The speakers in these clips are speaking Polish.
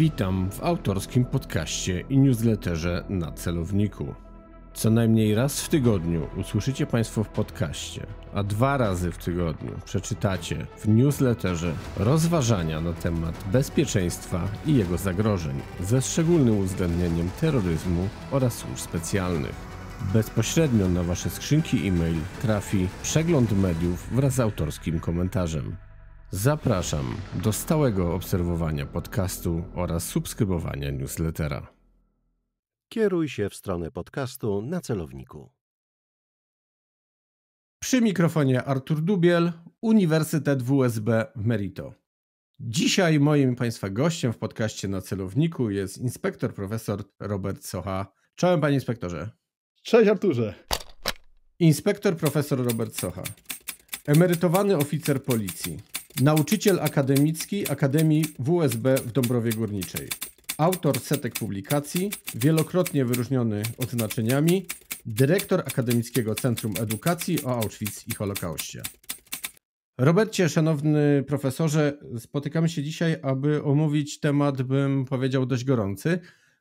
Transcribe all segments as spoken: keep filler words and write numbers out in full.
Witam w autorskim podcaście i newsletterze na celowniku. Co najmniej raz w tygodniu usłyszycie Państwo w podcaście, a dwa razy w tygodniu przeczytacie w newsletterze rozważania na temat bezpieczeństwa i jego zagrożeń, ze szczególnym uwzględnieniem terroryzmu oraz służb specjalnych. Bezpośrednio na Wasze skrzynki e-mail trafi przegląd mediów wraz z autorskim komentarzem. Zapraszam do stałego obserwowania podcastu oraz subskrybowania newslettera. Kieruj się w stronę podcastu na celowniku. Przy mikrofonie Artur Dubiel, Uniwersytet W S B Merito. Dzisiaj moim Państwa gościem w podcaście na celowniku jest inspektor profesor Robert Socha. Czołem, panie inspektorze. Cześć, Arturze. Inspektor profesor Robert Socha. Emerytowany oficer policji. Nauczyciel akademicki Akademii W S B w Dąbrowie Górniczej. Autor setek publikacji, wielokrotnie wyróżniony odznaczeniami, dyrektor Akademickiego Centrum Edukacji o Auschwitz i Holokauście. Robercie, szanowny profesorze, spotykamy się dzisiaj, aby omówić temat, bym powiedział, dość gorący,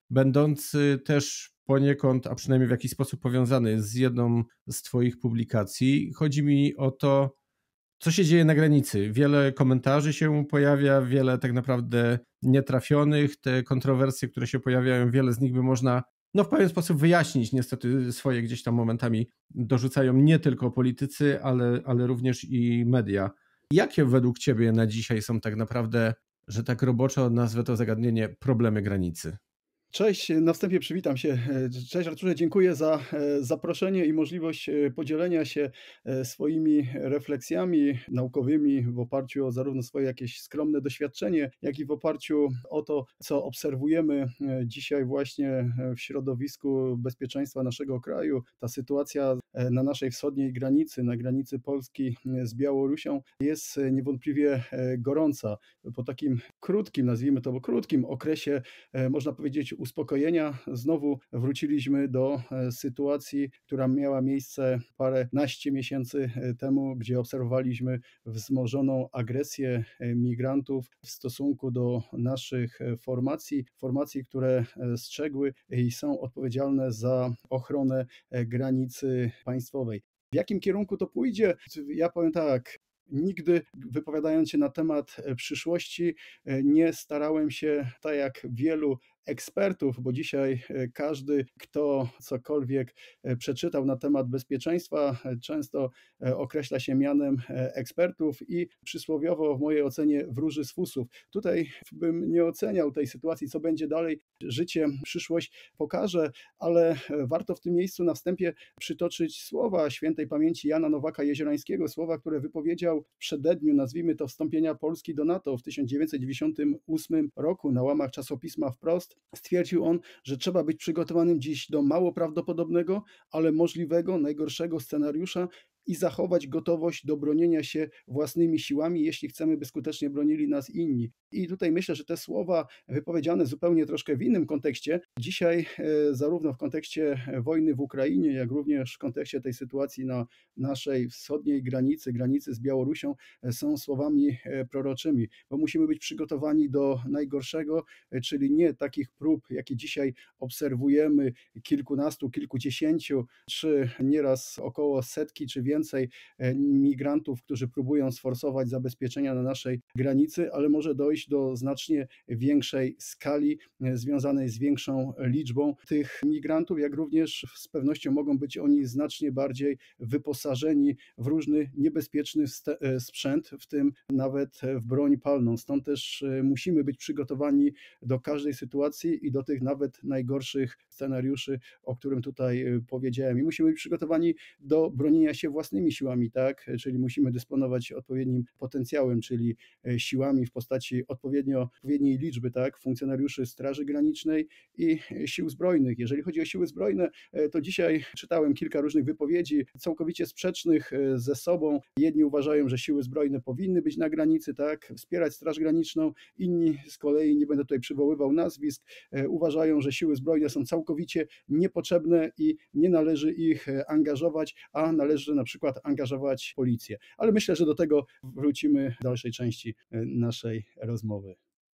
będący też poniekąd, a przynajmniej w jakiś sposób powiązany z jedną z Twoich publikacji. Chodzi mi o to, co się dzieje na granicy. Wiele komentarzy się pojawia, wiele tak naprawdę nietrafionych. Te kontrowersje, które się pojawiają, wiele z nich by można no, w pewien sposób wyjaśnić. Niestety swoje gdzieś tam momentami dorzucają nie tylko politycy, ale, ale również i media. Jakie według Ciebie na dzisiaj są tak naprawdę, że tak roboczo nazwę to zagadnienie, problemy granicy? Cześć, na wstępie przywitam się. Cześć Arturze, dziękuję za zaproszenie i możliwość podzielenia się swoimi refleksjami naukowymi w oparciu o zarówno swoje jakieś skromne doświadczenie, jak i w oparciu o to, co obserwujemy dzisiaj właśnie w środowisku bezpieczeństwa naszego kraju. Ta sytuacja na naszej wschodniej granicy, na granicy Polski z Białorusią jest niewątpliwie gorąca. Po takim krótkim, nazwijmy to krótkim okresie, można powiedzieć, uspokojenia znowu wróciliśmy do sytuacji, która miała miejsce paręnaście miesięcy temu, gdzie obserwowaliśmy wzmożoną agresję migrantów w stosunku do naszych formacji, formacji, które strzegły i są odpowiedzialne za ochronę granicy państwowej. W jakim kierunku to pójdzie? Ja powiem tak. Nigdy, wypowiadając się na temat przyszłości, nie starałem się, tak jak wielu ekspertów, bo dzisiaj każdy, kto cokolwiek przeczytał na temat bezpieczeństwa, często określa się mianem ekspertów i przysłowiowo w mojej ocenie wróży z fusów. Tutaj bym nie oceniał tej sytuacji, co będzie dalej. Życie, przyszłość pokaże, ale warto w tym miejscu na wstępie przytoczyć słowa świętej pamięci Jana Nowaka-Jeziorańskiego, słowa, które wypowiedział w przededniu, nazwijmy to, wstąpienia Polski do NATO w tysiąc dziewięćset dziewięćdziesiątym ósmym roku na łamach czasopisma Wprost. Stwierdził on, że trzeba być przygotowanym dziś do mało prawdopodobnego, ale możliwego, najgorszego scenariusza i zachować gotowość do bronienia się własnymi siłami, jeśli chcemy, by skutecznie bronili nas inni. I tutaj myślę, że te słowa wypowiedziane zupełnie troszkę w innym kontekście, dzisiaj zarówno w kontekście wojny w Ukrainie, jak również w kontekście tej sytuacji na naszej wschodniej granicy, granicy z Białorusią, są słowami proroczymi, bo musimy być przygotowani do najgorszego, czyli nie takich prób, jakie dzisiaj obserwujemy, kilkunastu, kilkudziesięciu, czy nieraz około setki, czy więcej migrantów, którzy próbują sforsować zabezpieczenia na naszej granicy, ale może dojść do znacznie większej skali związanej z większą liczbą tych migrantów, jak również z pewnością mogą być oni znacznie bardziej wyposażeni w różny niebezpieczny sprzęt, w tym nawet w broń palną. Stąd też musimy być przygotowani do każdej sytuacji i do tych nawet najgorszych scenariuszy, o którym tutaj powiedziałem. I musimy być przygotowani do bronienia się własnymi siłami, tak? Czyli musimy dysponować odpowiednim potencjałem, czyli siłami w postaci odpowiednio, odpowiedniej liczby, tak? Funkcjonariuszy Straży Granicznej i Sił Zbrojnych. Jeżeli chodzi o Siły Zbrojne, to dzisiaj czytałem kilka różnych wypowiedzi, całkowicie sprzecznych ze sobą. Jedni uważają, że Siły Zbrojne powinny być na granicy, tak? Wspierać Straż Graniczną, inni z kolei, nie będę tutaj przywoływał nazwisk, uważają, że Siły Zbrojne są całkowicie niepotrzebne i nie należy ich angażować, a należy na przykład angażować policję. Ale myślę, że do tego wrócimy w dalszej części naszej rozmowy.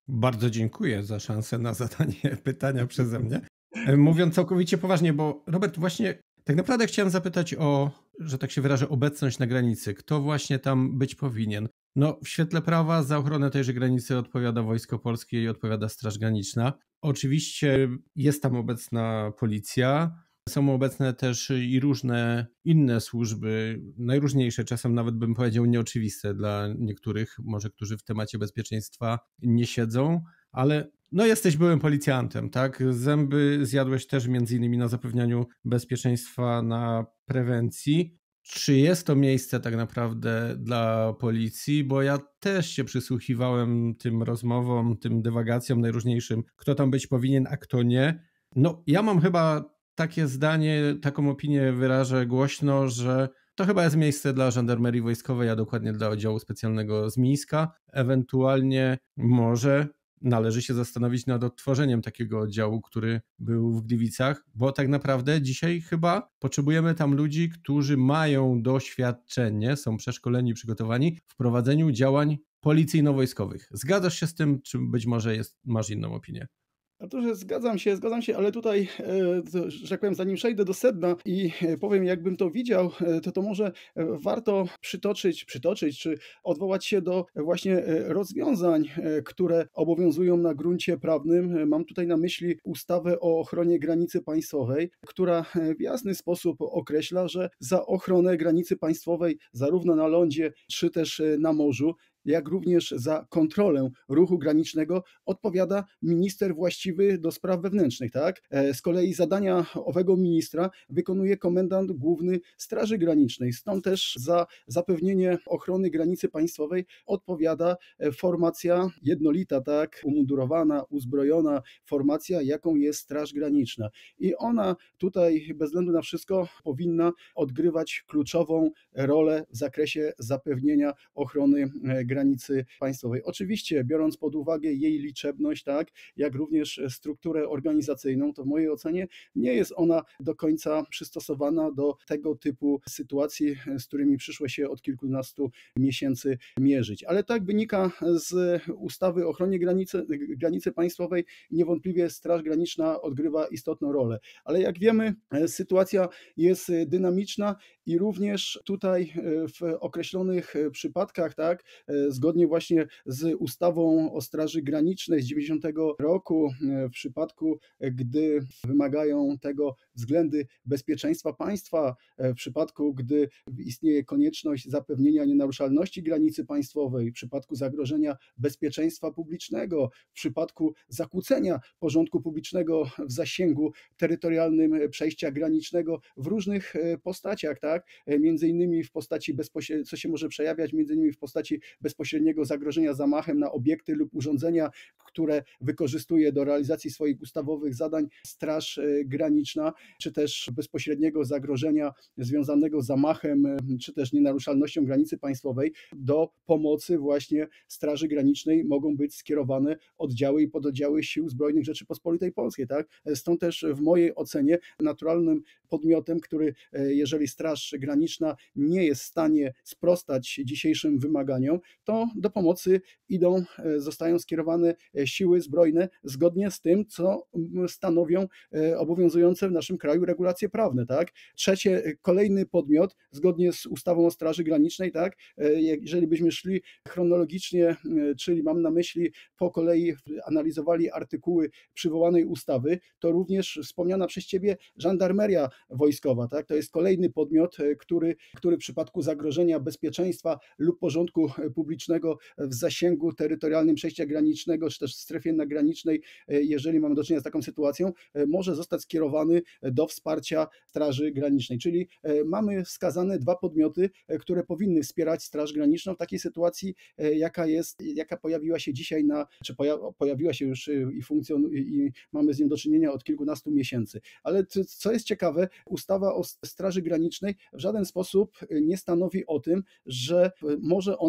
Bardzo dziękuję za szansę na zadanie pytania przeze mnie. Mówiąc całkowicie poważnie, bo Robert, właśnie tak naprawdę chciałem zapytać o, że tak się wyrażę, obecność na granicy. Kto właśnie tam być powinien? No, w świetle prawa za ochronę tejże granicy odpowiada Wojsko Polskie i odpowiada Straż Graniczna. Oczywiście jest tam obecna policja. Są obecne też i różne inne służby, najróżniejsze, czasem nawet bym powiedział nieoczywiste dla niektórych, może którzy w temacie bezpieczeństwa nie siedzą, ale no jesteś byłym policjantem, tak? Zęby zjadłeś też między innymi na zapewnianiu bezpieczeństwa, na prewencji. Czy jest to miejsce tak naprawdę dla policji? Bo ja też się przysłuchiwałem tym rozmowom, tym dywagacjom najróżniejszym, kto tam być powinien, a kto nie. No ja mam chyba takie zdanie, taką opinię wyrażę głośno, że to chyba jest miejsce dla żandarmerii wojskowej, a dokładnie dla oddziału specjalnego z Mińska. Ewentualnie może należy się zastanowić nad odtworzeniem takiego oddziału, który był w Gliwicach, bo tak naprawdę dzisiaj chyba potrzebujemy tam ludzi, którzy mają doświadczenie, są przeszkoleni, przygotowani w prowadzeniu działań policyjno-wojskowych. Zgadzasz się z tym, czy być może jest, masz inną opinię? Arturze, zgadzam się, zgadzam się, ale tutaj, e, że tak powiem, zanim przejdę do sedna i e, powiem, jakbym to widział, e, to to może e, warto przytoczyć, przytoczyć, czy odwołać się do e, właśnie e, rozwiązań, e, które obowiązują na gruncie prawnym. E, Mam tutaj na myśli ustawę o ochronie granicy państwowej, która e, w jasny sposób określa, że za ochronę granicy państwowej zarówno na lądzie, czy też e, na morzu, jak również za kontrolę ruchu granicznego odpowiada minister właściwy do spraw wewnętrznych, tak? E, Z kolei zadania owego ministra wykonuje komendant główny Straży Granicznej. Stąd też za zapewnienie ochrony granicy państwowej odpowiada e, formacja jednolita, tak? Umundurowana, uzbrojona formacja, jaką jest Straż Graniczna. I ona tutaj bez względu na wszystko powinna odgrywać kluczową rolę w zakresie zapewnienia ochrony granicy granicy państwowej. Oczywiście, biorąc pod uwagę jej liczebność, tak, jak również strukturę organizacyjną, to w mojej ocenie nie jest ona do końca przystosowana do tego typu sytuacji, z którymi przyszło się od kilkunastu miesięcy mierzyć. Ale tak wynika z ustawy o ochronie granicy, granicy państwowej, niewątpliwie Straż Graniczna odgrywa istotną rolę. Ale jak wiemy, sytuacja jest dynamiczna i również tutaj w określonych przypadkach, tak, zgodnie właśnie z ustawą o Straży Granicznej z dziewięćdziesiątego roku, w przypadku gdy wymagają tego względy bezpieczeństwa państwa, w przypadku gdy istnieje konieczność zapewnienia nienaruszalności granicy państwowej, w przypadku zagrożenia bezpieczeństwa publicznego, w przypadku zakłócenia porządku publicznego w zasięgu terytorialnym przejścia granicznego w różnych postaciach, tak? Między innymi w postaci bezpośredniej, co się może przejawiać między innymi w postaci bezpośredniego zagrożenia zamachem na obiekty lub urządzenia, które wykorzystuje do realizacji swoich ustawowych zadań Straż Graniczna, czy też bezpośredniego zagrożenia związanego z zamachem, czy też nienaruszalnością granicy państwowej. Do pomocy właśnie Straży Granicznej mogą być skierowane oddziały i pododdziały Sił Zbrojnych Rzeczypospolitej Polskiej, tak? Stąd też w mojej ocenie naturalnym podmiotem, który, jeżeli Straż Graniczna nie jest w stanie sprostać dzisiejszym wymaganiom, to do pomocy idą, zostają skierowane siły zbrojne zgodnie z tym, co stanowią obowiązujące w naszym kraju regulacje prawne, tak? Trzecie, kolejny podmiot, zgodnie z ustawą o Straży Granicznej, tak? Jeżeli byśmy szli chronologicznie, czyli mam na myśli po kolei analizowali artykuły przywołanej ustawy, to również wspomniana przez Ciebie żandarmeria wojskowa, tak? To jest kolejny podmiot, który, który w przypadku zagrożenia bezpieczeństwa lub porządku publicznego w zasięgu terytorialnym przejścia granicznego, czy też w strefie nagranicznej, jeżeli mamy do czynienia z taką sytuacją, może zostać skierowany do wsparcia Straży Granicznej. Czyli mamy wskazane dwa podmioty, które powinny wspierać Straż Graniczną w takiej sytuacji, jaka jest, jaka pojawiła się dzisiaj na, czy pojawiła się już i funkcjonuje, i mamy z nią do czynienia od kilkunastu miesięcy. Ale co jest ciekawe, ustawa o Straży Granicznej w żaden sposób nie stanowi o tym, że może ona zostać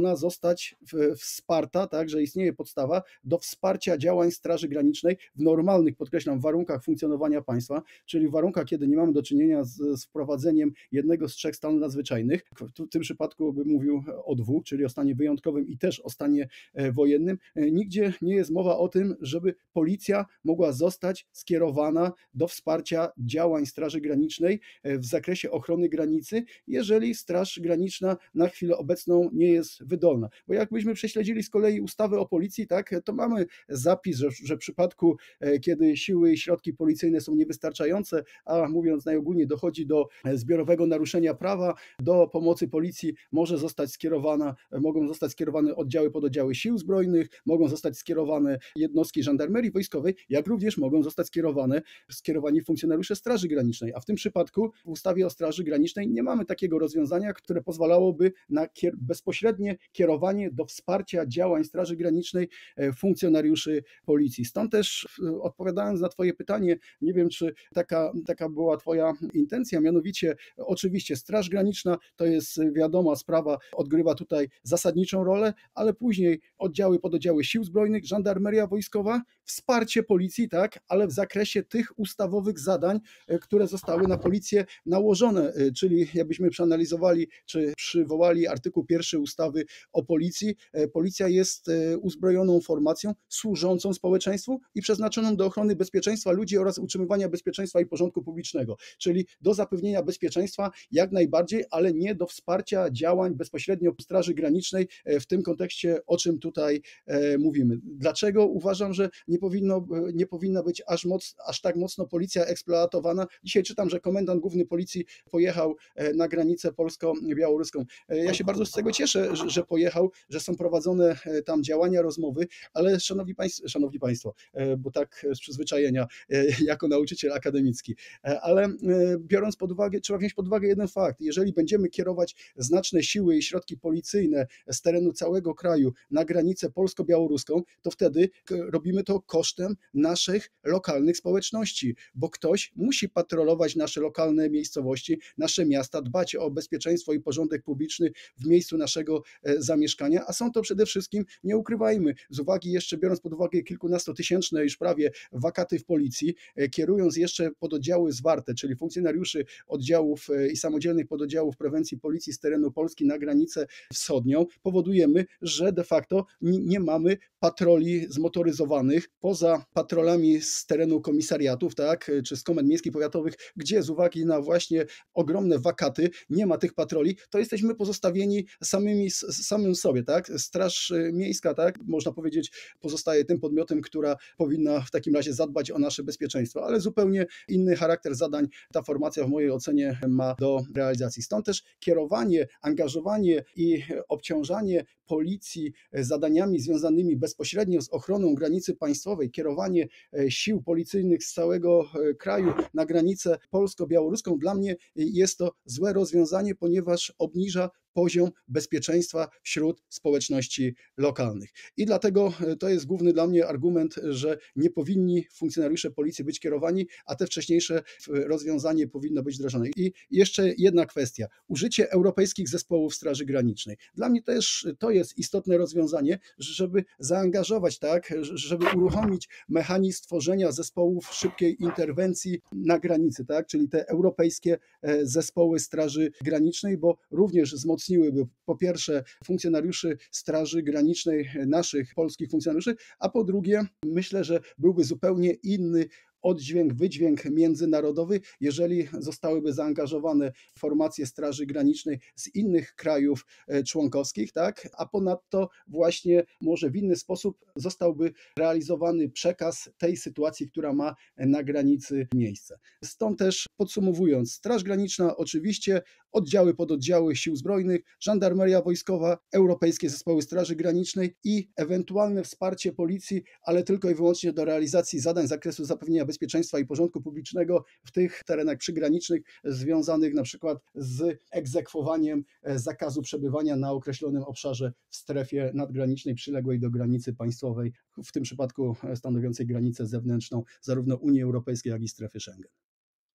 zostać w, wsparta, tak, że istnieje podstawa do wsparcia działań Straży Granicznej w normalnych, podkreślam, warunkach funkcjonowania państwa, czyli w warunkach, kiedy nie mamy do czynienia z, z wprowadzeniem jednego z trzech stanów nadzwyczajnych. W tym przypadku bym mówił o dwóch, czyli o stanie wyjątkowym i też o stanie wojennym. Nigdzie nie jest mowa o tym, żeby policja mogła zostać skierowana do wsparcia działań Straży Granicznej w zakresie ochrony granicy, jeżeli Straż Graniczna na chwilę obecną nie jest wydolna. Bo jakbyśmy prześledzili z kolei ustawę o policji, tak, to mamy zapis, że, że w przypadku, kiedy siły i środki policyjne są niewystarczające, a mówiąc najogólniej dochodzi do zbiorowego naruszenia prawa, do pomocy policji może zostać skierowana, mogą zostać skierowane oddziały, pododdziały sił zbrojnych, mogą zostać skierowane jednostki żandarmerii wojskowej, jak również mogą zostać skierowane skierowani funkcjonariusze Straży Granicznej. A w tym przypadku w ustawie o Straży Granicznej nie mamy takiego rozwiązania, które pozwalałoby na kier- bezpośrednie kierowanie do wsparcia działań Straży Granicznej funkcjonariuszy policji. Stąd też odpowiadając na Twoje pytanie, nie wiem, czy taka, taka była Twoja intencja, mianowicie oczywiście Straż Graniczna to jest wiadoma sprawa, odgrywa tutaj zasadniczą rolę, ale później oddziały, pododdziały sił zbrojnych, żandarmeria wojskowa, wsparcie policji, tak, ale w zakresie tych ustawowych zadań, które zostały na policję nałożone, czyli jakbyśmy przeanalizowali, czy przywołali artykuł pierwszy ustawy o policji, policja jest uzbrojoną formacją służącą społeczeństwu i przeznaczoną do ochrony bezpieczeństwa ludzi oraz utrzymywania bezpieczeństwa i porządku publicznego, czyli do zapewnienia bezpieczeństwa jak najbardziej, ale nie do wsparcia działań bezpośrednio Straży Granicznej w tym kontekście, o czym tutaj mówimy. Dlaczego uważam, że nie powinno, nie powinna być aż, moc, aż tak mocno policja eksploatowana? Dzisiaj czytam, że komendant główny policji pojechał na granicę polsko-białoruską. Ja się bardzo z tego cieszę, że pojechał, że są prowadzone tam działania, rozmowy, ale szanowni państwo, szanowni państwo, bo tak z przyzwyczajenia jako nauczyciel akademicki, ale biorąc pod uwagę, trzeba wziąć pod uwagę jeden fakt. Jeżeli będziemy kierować znaczne siły i środki policyjne z terenu całego kraju na granicę polsko-białoruską, to wtedy robimy to kosztem naszych lokalnych społeczności, bo ktoś musi patrolować nasze lokalne miejscowości, nasze miasta, dbać o bezpieczeństwo i porządek publiczny w miejscu naszego zamieszkania, a są to przede wszystkim, nie ukrywajmy, z uwagi jeszcze biorąc pod uwagę kilkunastotysięczne już prawie wakaty w policji, kierując jeszcze pododdziały zwarte, czyli funkcjonariuszy oddziałów i samodzielnych pododdziałów prewencji policji z terenu Polski na granicę wschodnią, powodujemy, że de facto nie mamy patroli zmotoryzowanych poza patrolami z terenu komisariatów, tak, czy z komend miejskich powiatowych, gdzie z uwagi na właśnie ogromne wakaty nie ma tych patroli, to jesteśmy pozostawieni samymi, samym sobie, tak. Straż Miejska, tak, można powiedzieć, pozostaje tym podmiotem, która powinna w takim razie zadbać o nasze bezpieczeństwo, ale zupełnie inny charakter zadań ta formacja w mojej ocenie ma do realizacji. Stąd też kierowanie, angażowanie i obciążanie policji zadaniami związanymi bezpośrednio z ochroną granicy państwowej, kierowanie sił policyjnych z całego kraju na granicę polsko-białoruską, dla mnie jest to złe rozwiązanie, ponieważ obniża poziom bezpieczeństwa wśród społeczności lokalnych. I dlatego to jest główny dla mnie argument, że nie powinni funkcjonariusze policji być kierowani, a te wcześniejsze rozwiązanie powinno być wdrożone. I jeszcze jedna kwestia. Użycie europejskich zespołów Straży Granicznej. Dla mnie też to jest istotne rozwiązanie, żeby zaangażować, tak, żeby uruchomić mechanizm tworzenia zespołów szybkiej interwencji na granicy, tak, czyli te europejskie zespoły Straży Granicznej, bo również wzmocniłyby po pierwsze funkcjonariuszy Straży Granicznej, naszych polskich funkcjonariuszy, a po drugie myślę, że byłby zupełnie inny oddźwięk, wydźwięk międzynarodowy, jeżeli zostałyby zaangażowane formacje Straży Granicznej z innych krajów członkowskich, tak? A ponadto właśnie może w inny sposób zostałby realizowany przekaz tej sytuacji, która ma na granicy miejsce. Stąd też podsumowując, Straż Graniczna oczywiście, oddziały, pododdziały Sił Zbrojnych, Żandarmeria Wojskowa, Europejskie Zespoły Straży Granicznej i ewentualne wsparcie policji, ale tylko i wyłącznie do realizacji zadań z zakresu zapewnienia bezpieczeństwa i porządku publicznego w tych terenach przygranicznych związanych na przykład z egzekwowaniem zakazu przebywania na określonym obszarze w strefie nadgranicznej przyległej do granicy państwowej, w tym przypadku stanowiącej granicę zewnętrzną zarówno Unii Europejskiej, jak i strefy Schengen.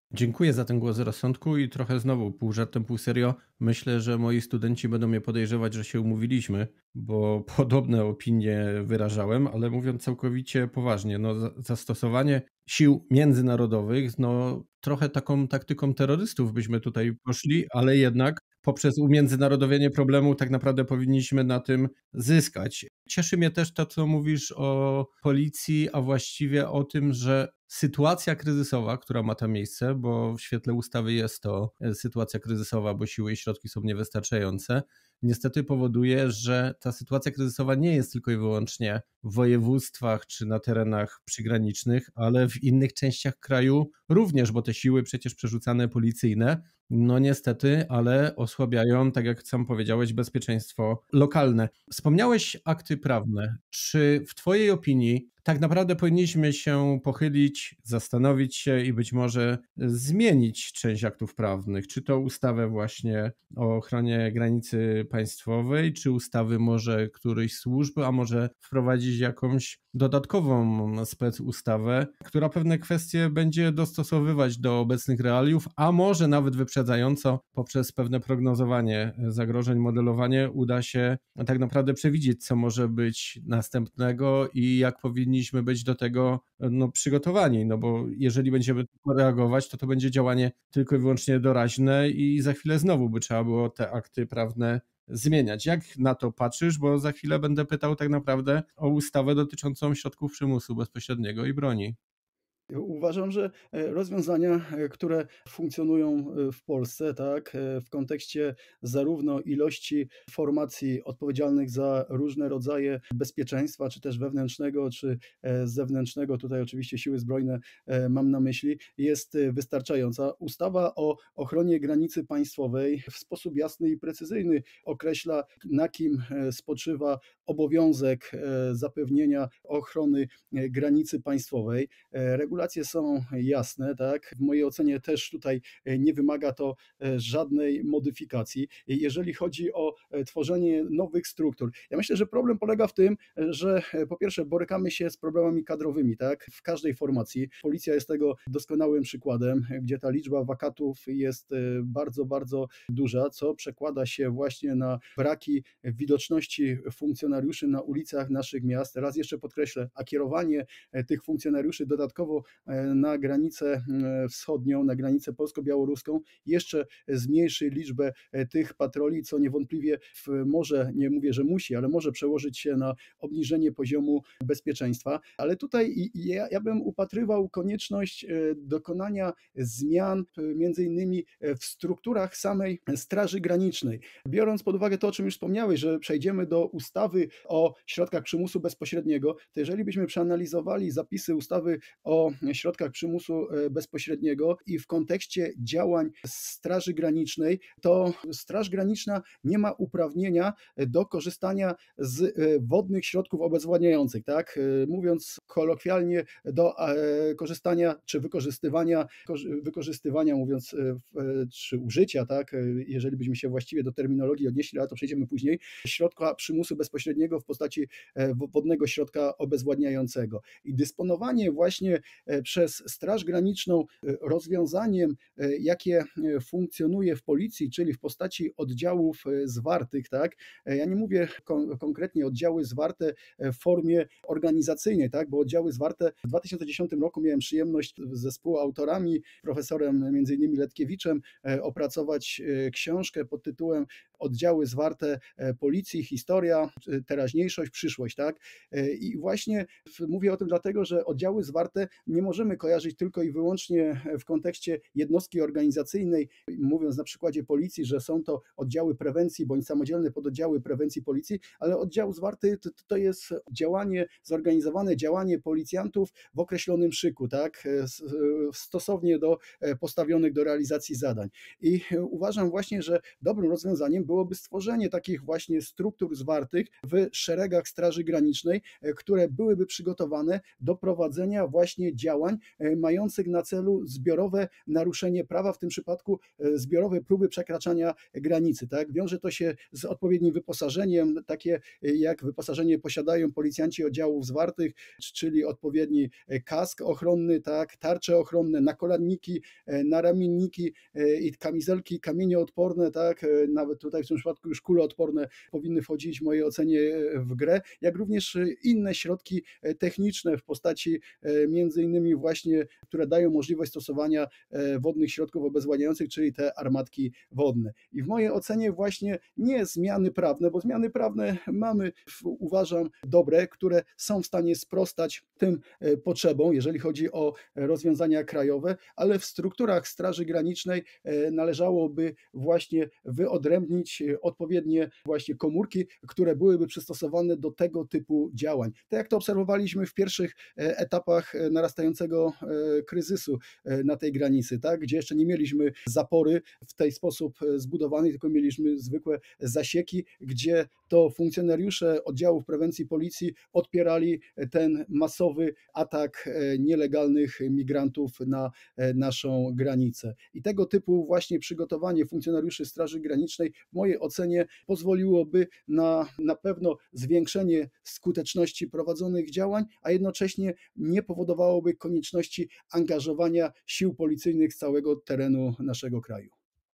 Dziękuję za ten głos rozsądku i trochę znowu pół żartem, pół serio. Myślę, że moi studenci będą mnie podejrzewać, że się umówiliśmy, bo podobne opinie wyrażałem, ale mówiąc całkowicie poważnie, no za- zastosowanie sił międzynarodowych, no trochę taką taktyką terrorystów byśmy tutaj poszli, ale jednak poprzez umiędzynarodowienie problemu tak naprawdę powinniśmy na tym zyskać. Cieszy mnie też to, co mówisz o policji, a właściwie o tym, że sytuacja kryzysowa, która ma tam miejsce, bo w świetle ustawy jest to e, sytuacja kryzysowa, bo siły i środki są niewystarczające, niestety powoduje, że ta sytuacja kryzysowa nie jest tylko i wyłącznie w województwach czy na terenach przygranicznych, ale w innych częściach kraju również, bo te siły przecież przerzucane policyjne, no niestety, ale osłabiają, tak jak sam powiedziałeś, bezpieczeństwo lokalne. Wspomniałeś akty prawne. Czy w Twojej opinii tak naprawdę powinniśmy się pochylić, zastanowić się i być może zmienić część aktów prawnych? Czy to ustawę właśnie o ochronie granicy państwowej, czy ustawy może którejś służby, a może wprowadzić jakąś dodatkową specustawę, która pewne kwestie będzie dostosowywać do obecnych realiów, a może nawet wyprzedzająco poprzez pewne prognozowanie zagrożeń, modelowanie uda się tak naprawdę przewidzieć, co może być następnego i jak powinniśmy być do tego no, przygotowani, no bo jeżeli będziemy reagować, to to będzie działanie tylko i wyłącznie doraźne i za chwilę znowu by trzeba było te akty prawne zmieniać. Jak na to patrzysz? Bo za chwilę będę pytał tak naprawdę o ustawę dotyczącą środków przymusu bezpośredniego i broni. Uważam, że e, rozwiązania, e, które funkcjonują e, w Polsce, tak, e, w kontekście zarówno ilości formacji odpowiedzialnych za różne rodzaje bezpieczeństwa, czy też wewnętrznego, czy e, zewnętrznego, tutaj oczywiście siły zbrojne e, mam na myśli, jest e, wystarczająca. Ustawa o ochronie granicy państwowej w sposób jasny i precyzyjny określa, na kim e, spoczywa obowiązek e, zapewnienia ochrony e, granicy państwowej. E, Regulacje są jasne, tak? W mojej ocenie też tutaj e, nie wymaga to e, żadnej modyfikacji. Jeżeli chodzi o e, tworzenie nowych struktur, ja myślę, że problem polega w tym, e, że e, po pierwsze borykamy się z problemami kadrowymi, tak? W każdej formacji. Policja jest tego doskonałym przykładem, e, gdzie ta liczba wakatów jest e, bardzo, bardzo duża, co przekłada się właśnie na braki widoczności funkcjonariuszy na ulicach naszych miast. Raz jeszcze podkreślę, a kierowanie e, tych funkcjonariuszy dodatkowo e, na granicę e, wschodnią, na granicę polsko-białoruską jeszcze zmniejszy liczbę e, tych patroli, co niewątpliwie w, może, nie mówię, że musi, ale może przełożyć się na obniżenie poziomu bezpieczeństwa. Ale tutaj i- i ja, ja bym upatrywał konieczność e, dokonania zmian e, między innymi e, w strukturach samej Straży Granicznej. Biorąc pod uwagę to, o czym już wspomniałeś, że przejdziemy do ustawy o środkach przymusu bezpośredniego, to jeżeli byśmy przeanalizowali zapisy ustawy o środkach przymusu e, bezpośredniego i w kontekście działań Straży Granicznej, to Straż Graniczna nie ma uprawnienia do korzystania z e, wodnych środków obezwładniających, tak? E, Mówiąc kolokwialnie, do e, korzystania czy wykorzystywania, korzy- wykorzystywania mówiąc, e, w- e, czy użycia, tak? E, Jeżeli byśmy się właściwie do terminologii odnieśli, ale to przejdziemy później, środka przymusu bezpośredniego w postaci e, wo- wodnego środka obezwładniającego. I dysponowanie właśnie e, przez Straż Graniczną e, rozwiązaniem, e, jakie e, funkcjonuje w policji, czyli w postaci oddziałów e, zwartych, tak? E, Ja nie mówię kon- konkretnie oddziały zwarte e, w formie organizacyjnej, tak? Bo oddziały zwarte w dwa tysiące dziesiątym roku miałem przyjemność ze współautorami, profesorem między innymi Letkiewiczem, e, opracować e, książkę pod tytułem Oddziały zwarte e, policji, historia, e, teraźniejszość, przyszłość, tak? E, I właśnie w- mówię o tym dlatego, że oddziały zwarte nie możemy kojarzyć tylko i wyłącznie w kontekście jednostki organizacyjnej, mówiąc na przykładzie policji, że są to oddziały prewencji bądź samodzielne pododdziały prewencji policji, ale oddział zwarty to, to jest działanie, zorganizowane działanie policjantów w określonym szyku, tak? E, s- e, Stosownie do e, postawionych do realizacji zadań. I e, uważam właśnie, że dobrym rozwiązaniem byłoby stworzenie takich właśnie struktur zwartych w szeregach Straży Granicznej, które byłyby przygotowane do prowadzenia właśnie działań mających na celu zbiorowe naruszenie prawa, w tym przypadku zbiorowe próby przekraczania granicy. Tak? Wiąże to się z odpowiednim wyposażeniem, takie jak wyposażenie posiadają policjanci oddziałów zwartych, czyli odpowiedni kask ochronny, tak, tarcze ochronne, nakolanniki, naramienniki i kamizelki kamienioodporne, tak, nawet tutaj w tym przypadku już kuloodporne powinny wchodzić w mojej ocenie w grę, jak również inne środki techniczne w postaci między innymi właśnie, które dają możliwość stosowania wodnych środków obezwładniających, czyli te armatki wodne. I w mojej ocenie właśnie nie zmiany prawne, bo zmiany prawne mamy, uważam, dobre, które są w stanie sprostać tym potrzebom, jeżeli chodzi o rozwiązania krajowe, ale w strukturach Straży Granicznej należałoby właśnie wyodrębnić odpowiednie właśnie komórki, które byłyby przystosowane do tego typu działań. Tak jak to obserwowaliśmy w pierwszych etapach narastającego kryzysu na tej granicy, tak? Gdzie jeszcze nie mieliśmy zapory w ten sposób zbudowanej, tylko mieliśmy zwykłe zasieki, gdzie to funkcjonariusze oddziałów prewencji policji odpierali ten masowy atak nielegalnych migrantów na naszą granicę. I tego typu właśnie przygotowanie funkcjonariuszy Straży Granicznej w mojej ocenie pozwoliłoby na na pewno zwiększenie skuteczności prowadzonych działań, a jednocześnie nie powodowałoby konieczności angażowania sił policyjnych z całego terenu naszego kraju.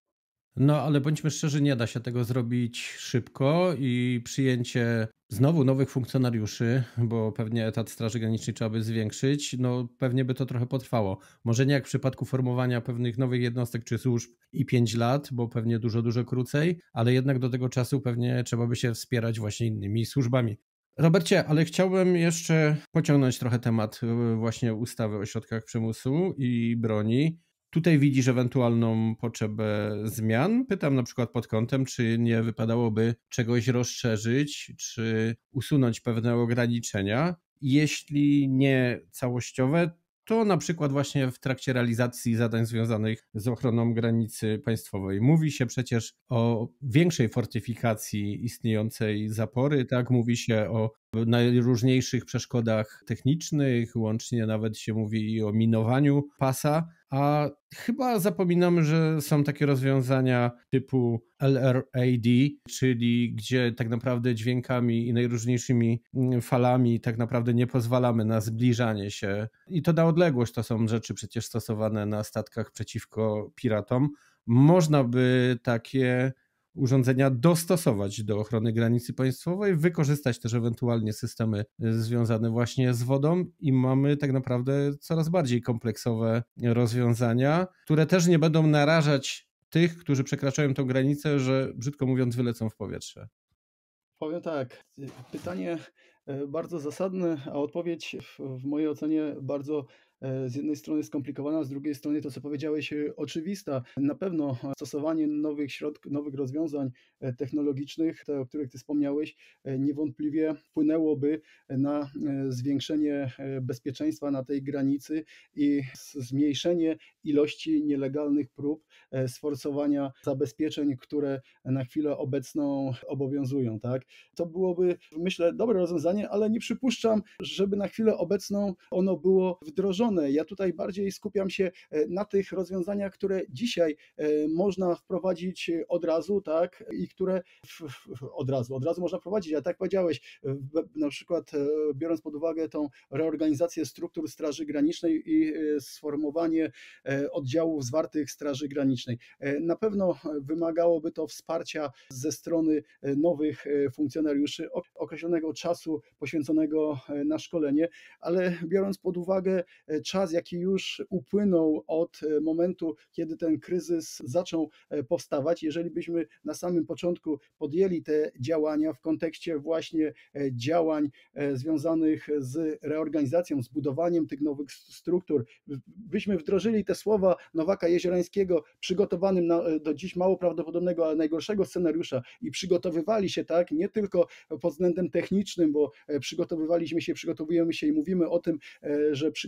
No, ale bądźmy szczerzy, nie da się tego zrobić szybko i przyjęcie znowu nowych funkcjonariuszy, bo pewnie etat Straży Granicznej trzeba by zwiększyć, no pewnie by to trochę potrwało. Może nie jak w przypadku formowania pewnych nowych jednostek czy służb i pięć lat, bo pewnie dużo, dużo krócej, ale jednak do tego czasu pewnie trzeba by się wspierać właśnie innymi służbami. Robercie, ale chciałbym jeszcze pociągnąć trochę temat właśnie ustawy o środkach przymusu i broni. Tutaj widzisz ewentualną potrzebę zmian? Pytam na przykład pod kątem, czy nie wypadałoby czegoś rozszerzyć, czy usunąć pewne ograniczenia. Jeśli nie całościowe, to na przykład właśnie w trakcie realizacji zadań związanych z ochroną granicy państwowej. Mówi się przecież o większej fortyfikacji istniejącej zapory, tak? Mówi się o najróżniejszych przeszkodach technicznych, łącznie nawet się mówi i o minowaniu pasa, a chyba zapominamy, że są takie rozwiązania typu L R A D, czyli gdzie tak naprawdę dźwiękami i najróżniejszymi falami tak naprawdę nie pozwalamy na zbliżanie się. I to na odległość to są rzeczy przecież stosowane na statkach przeciwko piratom. Można by takie urządzenia dostosować do ochrony granicy państwowej, wykorzystać też ewentualnie systemy związane właśnie z wodą i mamy tak naprawdę coraz bardziej kompleksowe rozwiązania, które też nie będą narażać tych, którzy przekraczają tę granicę, że brzydko mówiąc wylecą w powietrze. Powiem tak, pytanie bardzo zasadne, a odpowiedź w mojej ocenie bardzo z jednej strony skomplikowana, z drugiej strony to, co powiedziałeś, oczywista. Na pewno stosowanie nowych środków, nowych rozwiązań technologicznych, te, o których Ty wspomniałeś, niewątpliwie wpłynęłoby na zwiększenie bezpieczeństwa na tej granicy i zmniejszenie ilości nielegalnych prób sforsowania zabezpieczeń, które na chwilę obecną obowiązują. Tak? To byłoby, myślę, dobre rozwiązanie, ale nie przypuszczam, żeby na chwilę obecną ono było wdrożone. Ja tutaj bardziej skupiam się na tych rozwiązaniach, które dzisiaj można wprowadzić od razu, tak, i które w, w, od razu, od razu można wprowadzić, a tak powiedziałeś, na przykład biorąc pod uwagę tą reorganizację struktur Straży Granicznej i sformowanie oddziałów zwartych Straży Granicznej. Na pewno wymagałoby to wsparcia ze strony nowych funkcjonariuszy, określonego czasu poświęconego na szkolenie, ale biorąc pod uwagę czas, jaki już upłynął od momentu, kiedy ten kryzys zaczął powstawać, jeżeli byśmy na samym początku podjęli te działania w kontekście właśnie działań związanych z reorganizacją, z budowaniem tych nowych struktur, byśmy wdrożyli te słowa Nowaka Jeziorańskiego, przygotowanym na, do dziś mało prawdopodobnego, ale najgorszego scenariusza i przygotowywali się, tak, nie tylko pod względem technicznym, bo przygotowywaliśmy się, przygotowujemy się i mówimy o tym, że przygotowujemy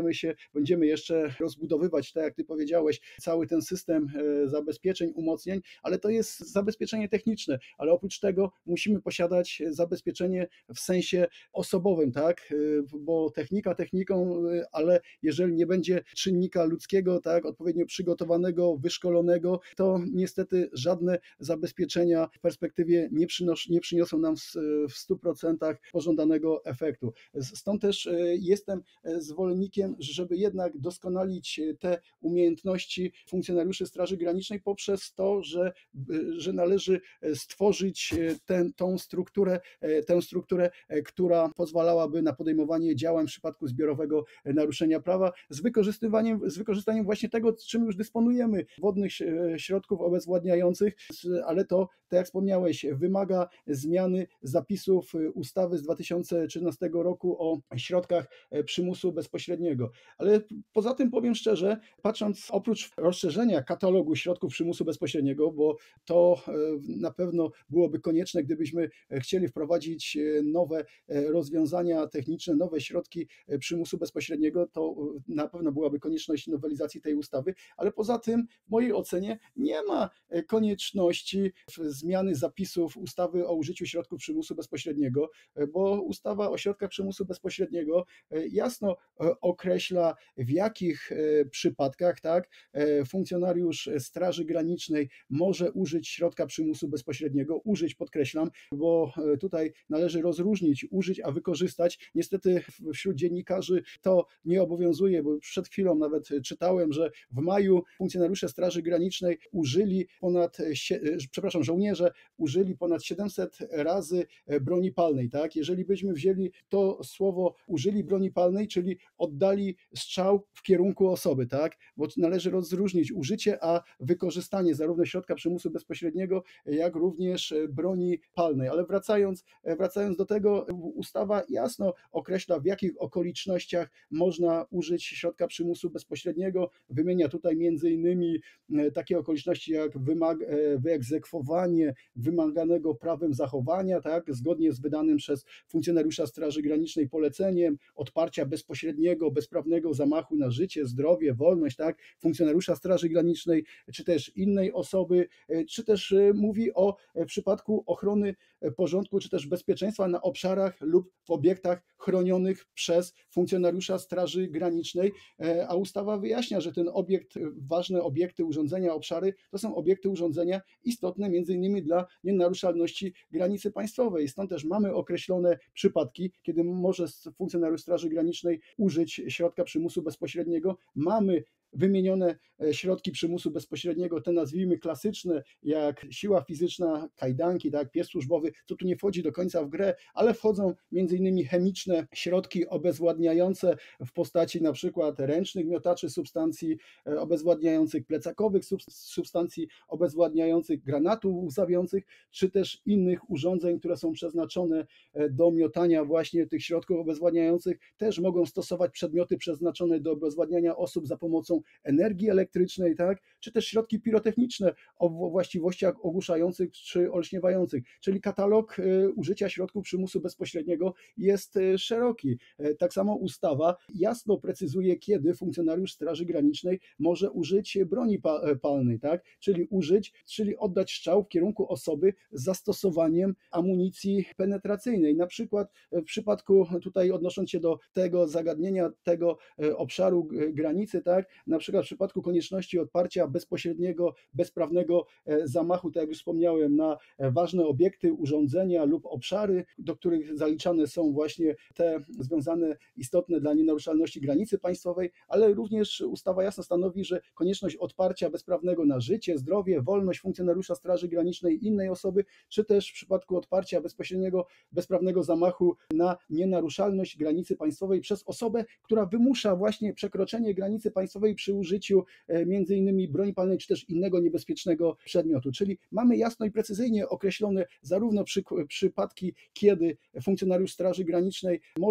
będziemy się, będziemy jeszcze rozbudowywać, tak jak Ty powiedziałeś, cały ten system zabezpieczeń, umocnień, ale to jest zabezpieczenie techniczne, ale oprócz tego musimy posiadać zabezpieczenie w sensie osobowym, tak, bo technika techniką, ale jeżeli nie będzie czynnika ludzkiego, tak, odpowiednio przygotowanego, wyszkolonego, to niestety żadne zabezpieczenia w perspektywie nie, przynos- nie przyniosą nam w, w stu procentach pożądanego efektu. Stąd też jestem zwolennikiem, żeby jednak doskonalić te umiejętności funkcjonariuszy Straży Granicznej poprzez to, że, że należy stworzyć ten, tą strukturę, tę strukturę, która pozwalałaby na podejmowanie działań w przypadku zbiorowego naruszenia prawa z wykorzystywaniem, z wykorzystaniem właśnie tego, czym już dysponujemy, wodnych środków obezwładniających, ale to, tak jak wspomniałeś, wymaga zmiany zapisów ustawy z dwa tysiące trzynastego roku o środkach przymusu bezpośredniego. Ale poza tym powiem szczerze, patrząc oprócz rozszerzenia katalogu środków przymusu bezpośredniego, bo to na pewno byłoby konieczne, gdybyśmy chcieli wprowadzić nowe rozwiązania techniczne, nowe środki przymusu bezpośredniego, to na pewno byłaby konieczność nowelizacji tej ustawy, ale poza tym w mojej ocenie nie ma konieczności zmiany zapisów ustawy o użyciu środków przymusu bezpośredniego, bo ustawa o środkach przymusu bezpośredniego jasno określa, w jakich przypadkach, tak, funkcjonariusz Straży Granicznej może użyć środka przymusu bezpośredniego, użyć, podkreślam, bo tutaj należy rozróżnić użyć, a wykorzystać. Niestety wśród dziennikarzy to nie obowiązuje, bo przed chwilą nawet czytałem, że w maju funkcjonariusze Straży Granicznej użyli ponad, przepraszam, żołnierze użyli ponad siedemset razy broni palnej, tak? Jeżeli byśmy wzięli to słowo użyli broni palnej, czyli oddali strzał w kierunku osoby, tak? Bo należy rozróżnić użycie, a wykorzystanie zarówno środka przymusu bezpośredniego, jak również broni palnej. Ale wracając, wracając do tego, ustawa jasno określa, w jakich okolicznościach można użyć środka przymusu bezpośredniego. Wymienia tutaj między innymi takie okoliczności jak wymag, wyegzekwowanie wymaganego prawem zachowania, tak, zgodnie z wydanym przez funkcjonariusza Straży Granicznej poleceniem, odparcia bezpośredniego, bezprawnego zamachu na życie, zdrowie, wolność, tak, funkcjonariusza Straży Granicznej, czy też innej osoby, czy też mówi o w przypadku ochrony porządku, czy też bezpieczeństwa na obszarach lub w obiektach chronionych przez funkcjonariusza Straży Granicznej, a ustawa wyjaśnia, że ten obiekt, ważne obiekty, urządzenia, obszary, to są obiekty, urządzenia istotne między innymi dla nienaruszalności granicy państwowej. Stąd też mamy określone przypadki, kiedy może funkcjonariusz Straży Granicznej użyć środka przymusu bezpośredniego. Mamy wymienione środki przymusu bezpośredniego, te nazwijmy klasyczne, jak siła fizyczna, kajdanki, tak, pies służbowy, to tu nie wchodzi do końca w grę, ale wchodzą między innymi chemiczne środki obezwładniające w postaci na przykład ręcznych miotaczy substancji obezwładniających, plecakowych substancji obezwładniających, granatów łzawiących, czy też innych urządzeń, które są przeznaczone do miotania właśnie tych środków obezwładniających. Też mogą stosować przedmioty przeznaczone do obezwładniania osób za pomocą energii elektrycznej, tak, czy też środki pirotechniczne o właściwościach ogłuszających czy olśniewających, czyli katalog użycia środków przymusu bezpośredniego jest szeroki. Tak samo ustawa jasno precyzuje, kiedy funkcjonariusz Straży Granicznej może użyć broni palnej, tak, czyli użyć, czyli oddać strzał w kierunku osoby z zastosowaniem amunicji penetracyjnej. Na przykład w przypadku, tutaj odnosząc się do tego zagadnienia, tego obszaru granicy, tak, na przykład w przypadku konieczności odparcia bezpośredniego, bezprawnego zamachu, tak jak już wspomniałem, na ważne obiekty, urządzenia lub obszary, do których zaliczane są właśnie te związane, istotne dla nienaruszalności granicy państwowej, ale również ustawa jasno stanowi, że konieczność odparcia bezprawnego na życie, zdrowie, wolność funkcjonariusza Straży Granicznej i innej osoby, czy też w przypadku odparcia bezpośredniego, bezprawnego zamachu na nienaruszalność granicy państwowej przez osobę, która wymusza właśnie przekroczenie granicy państwowej przy użyciu między innymi broni palnej, czy też innego niebezpiecznego przedmiotu. Czyli mamy jasno i precyzyjnie określone zarówno przy, przypadki, kiedy funkcjonariusz Straży Granicznej może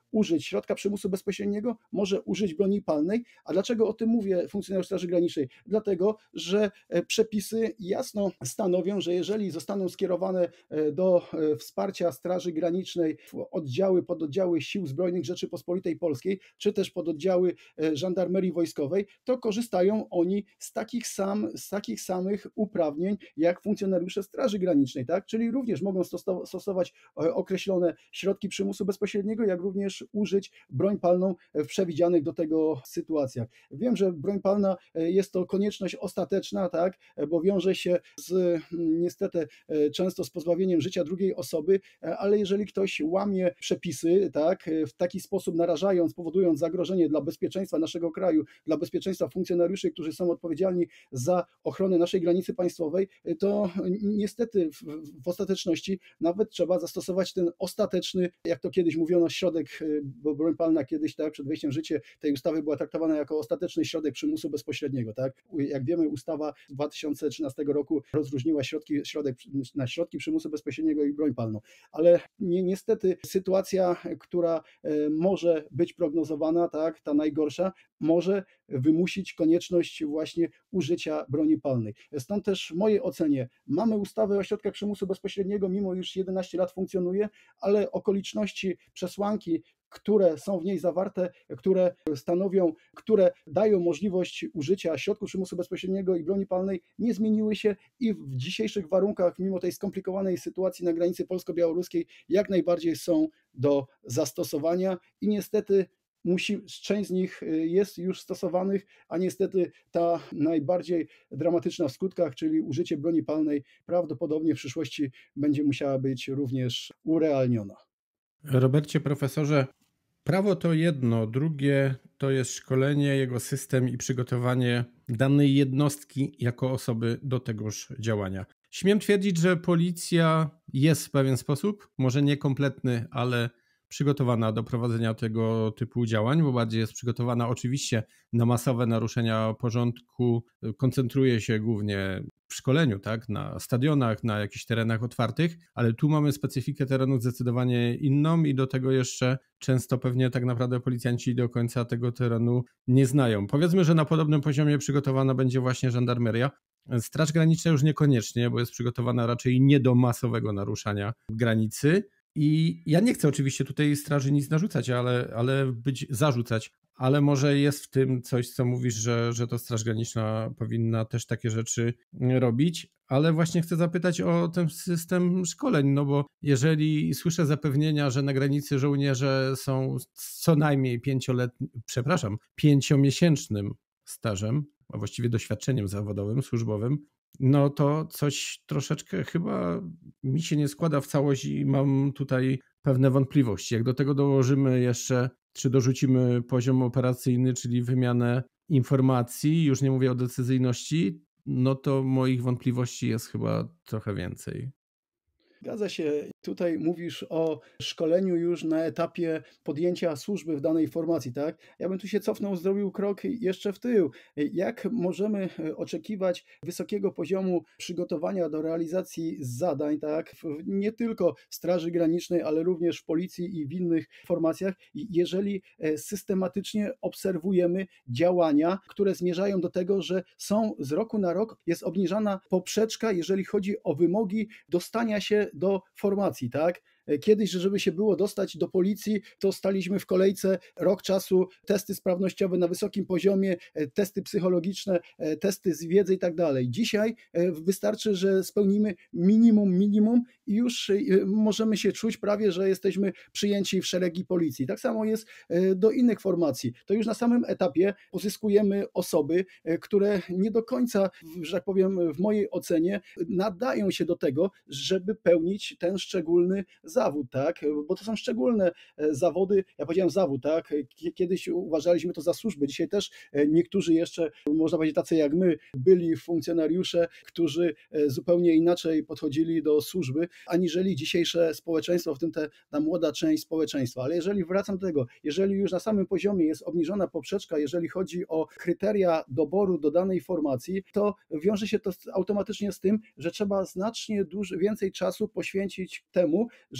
użyć środka przymusu bezpośredniego, może użyć broni palnej. A dlaczego o tym mówię, funkcjonariusz Straży Granicznej? Dlatego, że przepisy jasno stanowią, że jeżeli zostaną skierowane do wsparcia Straży Granicznej oddziały, pododdziały Sił Zbrojnych Rzeczypospolitej Polskiej, czy też pododdziały Żandarmerii Wojskowej, to korzystają oni z takich, sam, z takich samych uprawnień jak funkcjonariusze Straży Granicznej, tak? Czyli również mogą stosować określone środki przymusu bezpośredniego, jak również użyć broń palną w przewidzianych do tego sytuacjach. Wiem, że broń palna jest to konieczność ostateczna, tak? Bo wiąże się z niestety często z pozbawieniem życia drugiej osoby, ale jeżeli ktoś łamie przepisy, tak, w taki sposób narażając, powodując zagrożenie dla bezpieczeństwa naszego kraju, dla bezpieczeństwa funkcjonariuszy, którzy są odpowiedzialni za ochronę naszej granicy państwowej, to niestety w, w ostateczności nawet trzeba zastosować ten ostateczny, jak to kiedyś mówiono, środek, bo broń palna kiedyś, tak, przed wejściem w życie tej ustawy była traktowana jako ostateczny środek przymusu bezpośredniego, tak. Jak wiemy, ustawa z dwa tysiące trzynastego roku rozróżniła środki, środek na środki przymusu bezpośredniego i broń palną, ale ni niestety sytuacja, która może być prognozowana, tak, ta najgorsza, może wymusić konieczność właśnie użycia broni palnej. Stąd też w mojej ocenie mamy ustawę o środkach przymusu bezpośredniego, mimo już jedenaście lat funkcjonuje, ale okoliczności, przesłanki, które są w niej zawarte, które stanowią, które dają możliwość użycia środków przymusu bezpośredniego i broni palnej, nie zmieniły się i w dzisiejszych warunkach, mimo tej skomplikowanej sytuacji na granicy polsko-białoruskiej, jak najbardziej są do zastosowania i niestety musi, część z nich jest już stosowanych, a niestety ta najbardziej dramatyczna w skutkach, czyli użycie broni palnej, prawdopodobnie w przyszłości będzie musiała być również urealniona. Robercie, profesorze, prawo to jedno, drugie to jest szkolenie, jego system i przygotowanie danej jednostki jako osoby do tegoż działania. Śmiem twierdzić, że policja jest w pewien sposób, może nie kompletny, ale przygotowana do prowadzenia tego typu działań, bo bardziej jest przygotowana oczywiście na masowe naruszenia porządku, koncentruje się głównie w szkoleniu, tak, na stadionach, na jakichś terenach otwartych, ale tu mamy specyfikę terenu zdecydowanie inną i do tego jeszcze często pewnie tak naprawdę policjanci do końca tego terenu nie znają. Powiedzmy, że na podobnym poziomie przygotowana będzie właśnie żandarmeria. Straż Graniczna już niekoniecznie, bo jest przygotowana raczej nie do masowego naruszania granicy. I ja nie chcę oczywiście tutaj straży nic narzucać, ale, ale być zarzucać, ale może jest w tym coś, co mówisz, że, że to Straż Graniczna powinna też takie rzeczy robić, ale właśnie chcę zapytać o ten system szkoleń, no bo jeżeli słyszę zapewnienia, że na granicy żołnierze są co najmniej pięcioletnim, przepraszam, pięciomiesięcznym stażem, a właściwie doświadczeniem zawodowym, służbowym, no to coś troszeczkę chyba mi się nie składa w całość i mam tutaj pewne wątpliwości. Jak do tego dołożymy jeszcze, czy dorzucimy poziom operacyjny, czyli wymianę informacji, już nie mówię o decyzyjności, no to moich wątpliwości jest chyba trochę więcej. Zgadza się. Tutaj mówisz o szkoleniu już na etapie podjęcia służby w danej formacji, tak? Ja bym tu się cofnął, zrobił krok jeszcze w tył. Jak możemy oczekiwać wysokiego poziomu przygotowania do realizacji zadań, tak? Nie tylko w Straży Granicznej, ale również w Policji i w innych formacjach, jeżeli systematycznie obserwujemy działania, które zmierzają do tego, że są z roku na rok, jest obniżana poprzeczka, jeżeli chodzi o wymogi dostania się do formacji, tak? Kiedyś, żeby się było dostać do policji, to staliśmy w kolejce rok czasu, testy sprawnościowe na wysokim poziomie, testy psychologiczne, testy z wiedzy i tak dalej. Dzisiaj wystarczy, że spełnimy minimum, minimum i już możemy się czuć prawie, że jesteśmy przyjęci w szeregi policji. Tak samo jest do innych formacji. To już na samym etapie pozyskujemy osoby, które nie do końca, że tak powiem, w mojej ocenie nadają się do tego, żeby pełnić ten szczególny zawód, tak? Bo to są szczególne zawody, ja powiedziałem zawód, tak? Kiedyś uważaliśmy to za służbę, dzisiaj też niektórzy jeszcze, można powiedzieć tacy jak my, byli funkcjonariusze, którzy zupełnie inaczej podchodzili do służby, aniżeli dzisiejsze społeczeństwo, w tym te, ta młoda część społeczeństwa. Ale jeżeli wracam do tego, jeżeli już na samym poziomie jest obniżona poprzeczka, jeżeli chodzi o kryteria doboru do danej formacji, to wiąże się to automatycznie z tym, że trzeba znacznie dużo, więcej czasu poświęcić temu, że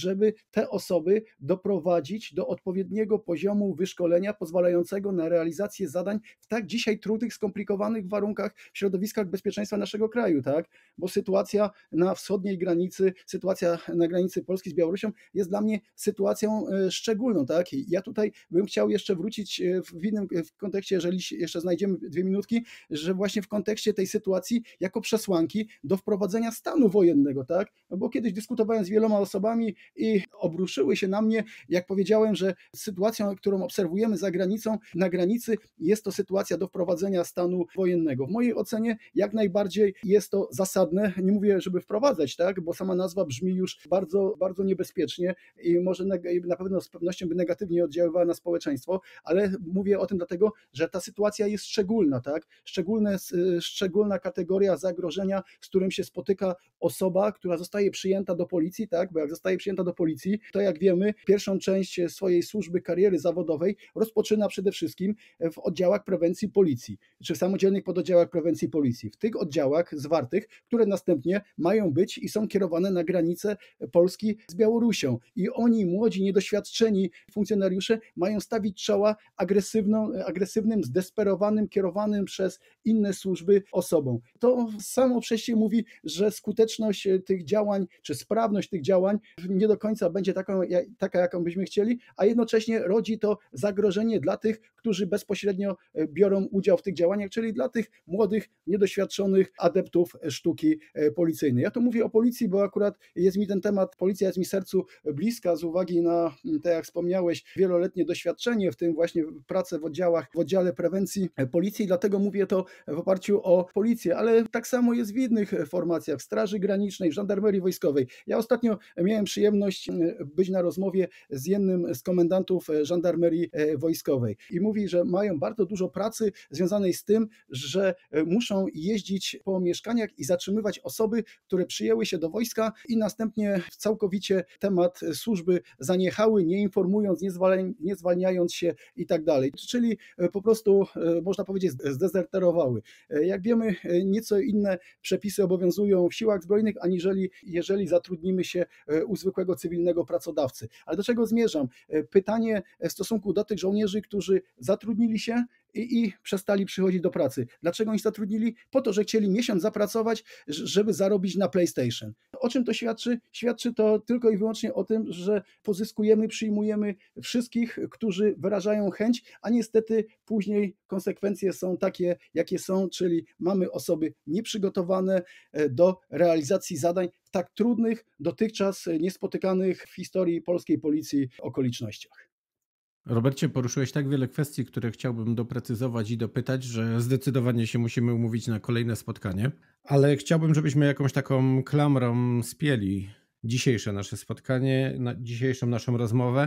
żeby te osoby doprowadzić do odpowiedniego poziomu wyszkolenia pozwalającego na realizację zadań w tak dzisiaj trudnych, skomplikowanych warunkach, w środowiskach bezpieczeństwa naszego kraju, tak? Bo sytuacja na wschodniej granicy, sytuacja na granicy Polski z Białorusią jest dla mnie sytuacją szczególną, tak? I ja tutaj bym chciał jeszcze wrócić w innym w kontekście, jeżeli jeszcze znajdziemy dwie minutki, że właśnie w kontekście tej sytuacji jako przesłanki do wprowadzenia stanu wojennego, tak? No bo kiedyś dyskutowałem z wieloma osobami i obruszyły się na mnie, jak powiedziałem, że sytuacją, którą obserwujemy za granicą, na granicy jest to sytuacja do wprowadzenia stanu wojennego. W mojej ocenie jak najbardziej jest to zasadne. Nie mówię, żeby wprowadzać, tak? Bo sama nazwa brzmi już bardzo, bardzo niebezpiecznie i może na pewno z pewnością by negatywnie oddziaływała na społeczeństwo, ale mówię o tym dlatego, że ta sytuacja jest szczególna, tak? Szczególne, szczególna kategoria zagrożenia, z którym się spotyka osoba, która zostaje przyjęta do policji, tak? Bo jak zostaje przyjęta do policji, to jak wiemy, pierwszą część swojej służby, kariery zawodowej rozpoczyna przede wszystkim w oddziałach prewencji policji, czy w samodzielnych pododdziałach prewencji policji. W tych oddziałach zwartych, które następnie mają być i są kierowane na granicę Polski z Białorusią. I oni, młodzi, niedoświadczeni funkcjonariusze, mają stawić czoła agresywną, agresywnym, zdesperowanym, kierowanym przez inne służby osobom. To samo przez się mówi, że skuteczność tych działań, czy sprawność tych działań nie do końca będzie taką, taka, jaką byśmy chcieli, a jednocześnie rodzi to zagrożenie dla tych, którzy bezpośrednio biorą udział w tych działaniach, czyli dla tych młodych, niedoświadczonych adeptów sztuki policyjnej. Ja tu mówię o policji, bo akurat jest mi ten temat, policja jest mi sercu bliska z uwagi na, tak jak wspomniałeś, wieloletnie doświadczenie, w tym właśnie pracę w oddziałach, w oddziale prewencji policji, dlatego mówię to w oparciu o policję, ale tak samo jest w innych formacjach, w Straży Granicznej, w Żandarmerii Wojskowej. Ja ostatnio miałem przyjemność być na rozmowie z jednym z komendantów Żandarmerii Wojskowej i mówi, że mają bardzo dużo pracy związanej z tym, że muszą jeździć po mieszkaniach i zatrzymywać osoby, które przyjęły się do wojska i następnie całkowicie temat służby zaniechały, nie informując, nie, zwalnia, nie zwalniając się i tak dalej. Czyli po prostu, można powiedzieć, zdezerterowały. Jak wiemy, nieco inne przepisy obowiązują w siłach zbrojnych, aniżeli jeżeli zatrudnimy się u zwykłego cywilnego pracodawcy. Ale do czego zmierzam? Pytanie w stosunku do tych żołnierzy, którzy zatrudnili się I, i przestali przychodzić do pracy. Dlaczego oni zatrudnili? Po to, że chcieli miesiąc zapracować, żeby zarobić na PlayStation. O czym to świadczy? Świadczy to tylko i wyłącznie o tym, że pozyskujemy, przyjmujemy wszystkich, którzy wyrażają chęć, a niestety później konsekwencje są takie, jakie są, czyli mamy osoby nieprzygotowane do realizacji zadań w tak trudnych, dotychczas niespotykanych w historii polskiej policji okolicznościach. Robercie, poruszyłeś tak wiele kwestii, które chciałbym doprecyzować i dopytać, że zdecydowanie się musimy umówić na kolejne spotkanie, ale chciałbym, żebyśmy jakąś taką klamrą spieli dzisiejsze nasze spotkanie, na dzisiejszą naszą rozmowę.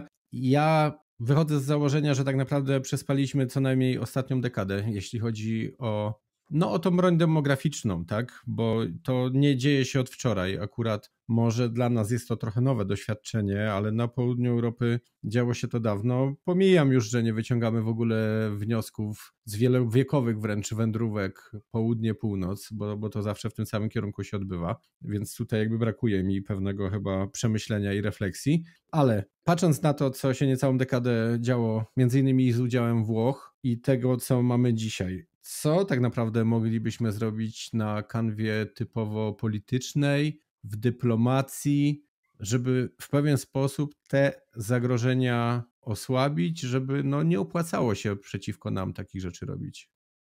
Ja wychodzę z założenia, że tak naprawdę przespaliśmy co najmniej ostatnią dekadę, jeśli chodzi o, no, o tą broń demograficzną, tak? Bo to nie dzieje się od wczoraj. Akurat może dla nas jest to trochę nowe doświadczenie, ale na południu Europy działo się to dawno. Pomijam już, że nie wyciągamy w ogóle wniosków z wielowiekowych wręcz wędrówek południe-północ, bo, bo to zawsze w tym samym kierunku się odbywa, więc tutaj jakby brakuje mi pewnego chyba przemyślenia i refleksji. Ale patrząc na to, co się niecałą dekadę działo, między innymi z udziałem Włoch i tego, co mamy dzisiaj, co tak naprawdę moglibyśmy zrobić na kanwie typowo politycznej, w dyplomacji, żeby w pewien sposób te zagrożenia osłabić, żeby no nie opłacało się przeciwko nam takich rzeczy robić?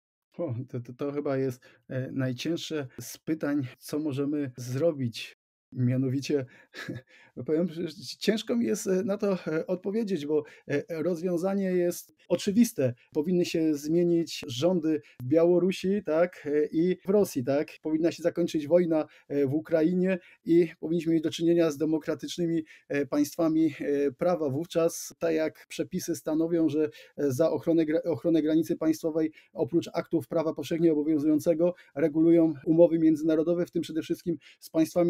O, to, to, to chyba jest najcięższe z pytań, co możemy zrobić. Mianowicie, powiem, że ciężko mi jest na to odpowiedzieć, bo rozwiązanie jest oczywiste. Powinny się zmienić rządy w Białorusi, tak, i w Rosji, tak. Powinna się zakończyć wojna w Ukrainie i powinniśmy mieć do czynienia z demokratycznymi państwami prawa. Wówczas, tak jak przepisy stanowią, że za ochronę, ochronę granicy państwowej oprócz aktów prawa powszechnie obowiązującego regulują umowy międzynarodowe, w tym przede wszystkim z państwami sąsiadującymi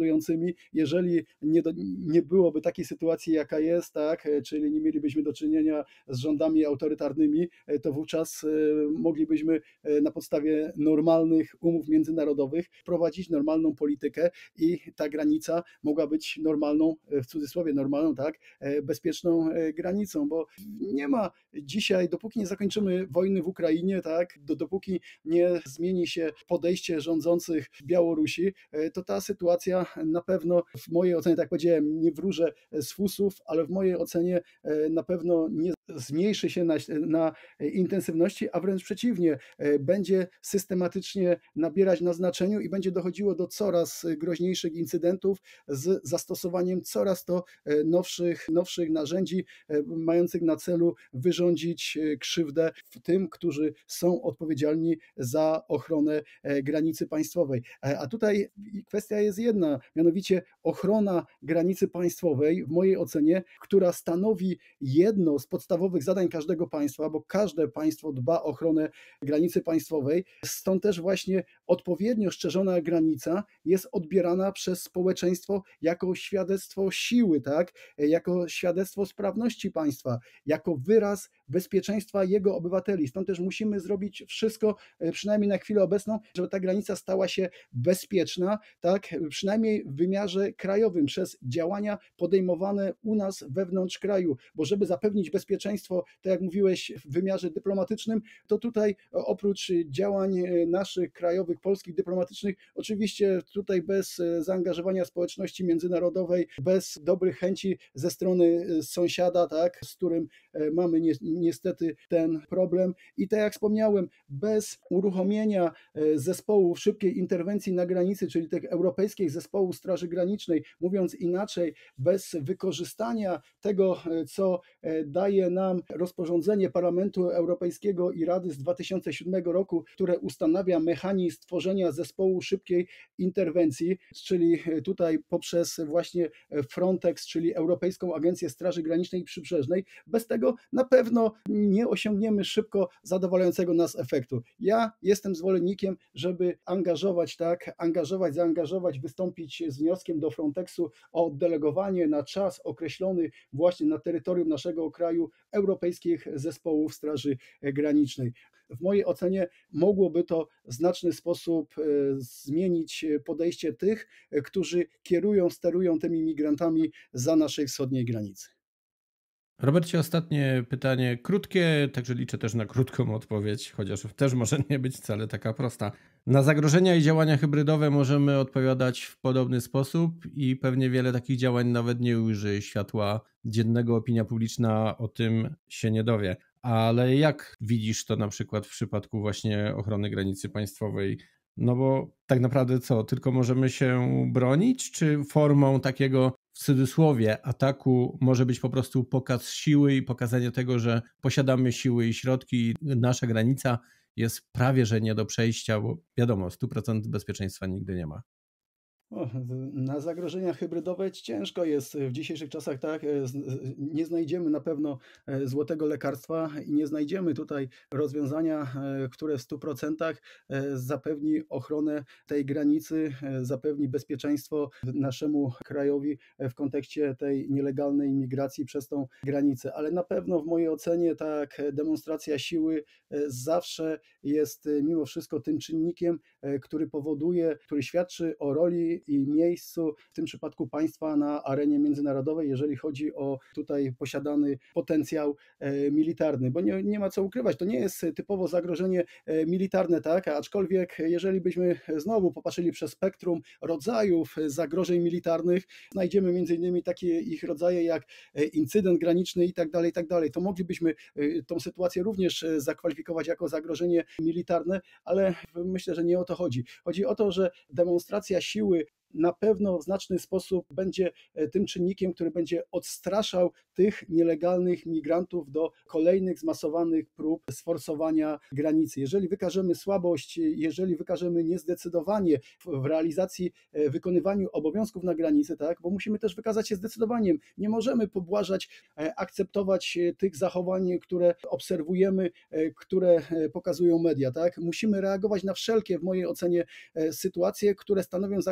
sterującymi, jeżeli nie, do, nie byłoby takiej sytuacji, jaka jest, tak, czyli nie mielibyśmy do czynienia z rządami autorytarnymi, to wówczas moglibyśmy na podstawie normalnych umów międzynarodowych prowadzić normalną politykę i ta granica mogła być normalną, w cudzysłowie normalną, tak, bezpieczną granicą, bo nie ma dzisiaj, dopóki nie zakończymy wojny w Ukrainie, tak, do, dopóki nie zmieni się podejście rządzących w Białorusi, to ta sytuacja na pewno w mojej ocenie, tak jak powiedziałem, nie wróżę z fusów, ale w mojej ocenie na pewno nie zmniejszy się na, na intensywności, a wręcz przeciwnie, będzie systematycznie nabierać na znaczeniu i będzie dochodziło do coraz groźniejszych incydentów z zastosowaniem coraz to nowszych, nowszych narzędzi mających na celu wyrządzić krzywdę tym, którzy są odpowiedzialni za ochronę granicy państwowej. A tutaj kwestia jest jedna, mianowicie ochrona granicy państwowej, w mojej ocenie, która stanowi jedno z podstawowych zadań każdego państwa, bo każde państwo dba o ochronę granicy państwowej, stąd też właśnie odpowiednio strzeżona granica jest odbierana przez społeczeństwo jako świadectwo siły, tak? Jako świadectwo sprawności państwa, jako wyraz bezpieczeństwa jego obywateli. Stąd też musimy zrobić wszystko, przynajmniej na chwilę obecną, żeby ta granica stała się bezpieczna, tak? Przynajmniej w wymiarze krajowym, przez działania podejmowane u nas wewnątrz kraju, bo żeby zapewnić bezpieczeństwo, tak jak mówiłeś, w wymiarze dyplomatycznym, to tutaj oprócz działań naszych krajowych, polskich, dyplomatycznych, oczywiście tutaj bez zaangażowania społeczności międzynarodowej, bez dobrych chęci ze strony sąsiada, tak, z którym mamy ni niestety ten problem i tak jak wspomniałem, bez uruchomienia zespołów szybkiej interwencji na granicy, czyli tych europejskich zespołów Straży Granicznej, mówiąc inaczej, bez wykorzystania tego, co daje nam rozporządzenie Parlamentu Europejskiego i Rady z dwa tysiące siódmego roku, które ustanawia mechanizm tworzenia zespołu szybkiej interwencji, czyli tutaj poprzez właśnie Frontex, czyli Europejską Agencję Straży Granicznej i Przybrzeżnej. Bez tego na pewno nie osiągniemy szybko zadowalającego nas efektu. Ja jestem zwolennikiem, żeby angażować, tak, angażować, zaangażować, wystąpić z wnioskiem do Frontexu o oddelegowanie na czas określony właśnie na terytorium naszego kraju europejskich zespołów Straży Granicznej. W mojej ocenie mogłoby to w znaczny sposób zmienić podejście tych, którzy kierują, sterują tymi migrantami za naszej wschodniej granicy. Robercie, ostatnie pytanie, krótkie, także liczę też na krótką odpowiedź, chociaż też może nie być wcale taka prosta. Na zagrożenia i działania hybrydowe możemy odpowiadać w podobny sposób i pewnie wiele takich działań nawet nie ujrzy światła dziennego, opinia publiczna o tym się nie dowie. Ale jak widzisz to na przykład w przypadku właśnie ochrony granicy państwowej? No bo tak naprawdę co, tylko możemy się bronić, czy formą takiego w cudzysłowie ataku może być po prostu pokaz siły i pokazanie tego, że posiadamy siły i środki i nasza granica jest prawie że nie do przejścia, bo wiadomo, sto procent bezpieczeństwa nigdy nie ma. O, na zagrożenia hybrydowe ciężko jest w dzisiejszych czasach, tak? Nie znajdziemy na pewno złotego lekarstwa i nie znajdziemy tutaj rozwiązania, które w stu procentach zapewni ochronę tej granicy, zapewni bezpieczeństwo naszemu krajowi w kontekście tej nielegalnej migracji przez tą granicę. Ale na pewno w mojej ocenie tak demonstracja siły zawsze jest mimo wszystko tym czynnikiem, który powoduje, który świadczy o roli i miejscu, w tym przypadku państwa na arenie międzynarodowej, jeżeli chodzi o tutaj posiadany potencjał militarny, bo nie, nie ma co ukrywać, to nie jest typowo zagrożenie militarne, tak, aczkolwiek jeżeli byśmy znowu popatrzyli przez spektrum rodzajów zagrożeń militarnych, znajdziemy między innymi takie ich rodzaje jak incydent graniczny i tak dalej, i tak dalej, to moglibyśmy tą sytuację również zakwalifikować jako zagrożenie militarne, ale myślę, że nie o to chodzi. Chodzi o to, że demonstracja siły na pewno w znaczny sposób będzie tym czynnikiem, który będzie odstraszał tych nielegalnych migrantów do kolejnych zmasowanych prób sforsowania granicy. Jeżeli wykażemy słabość, jeżeli wykażemy niezdecydowanie w realizacji, wykonywaniu obowiązków na granicy, tak, bo musimy też wykazać się zdecydowaniem. Nie możemy pobłażać, akceptować tych zachowań, które obserwujemy, które pokazują media, tak. Musimy reagować na wszelkie, w mojej ocenie, sytuacje, które stanowią zagrożenie